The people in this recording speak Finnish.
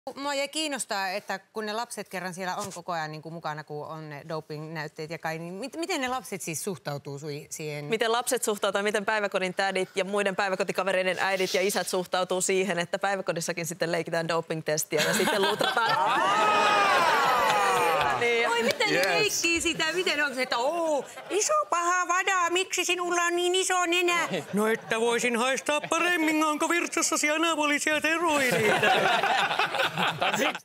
Mua jäi kiinnostaa, että kun ne lapset kerran siellä on koko ajan niin kuin mukana, kun on ne doping-näytteet ja kai, niin miten ne lapset siis suhtautuu siihen? Miten lapset suhtautuu, miten päiväkodin tädit ja muiden päiväkotikavereiden äidit ja isät suhtautuu siihen, että päiväkodissakin sitten leikitään doping-testiä ja sitten luutrataan. Oi, miten ne leikkii sitä? Miten on se, että iso paha vada, miksi sinulla on niin iso nenä? No, että voisin haistaa paremmin, onko virtsassasi anabolisia steroideita?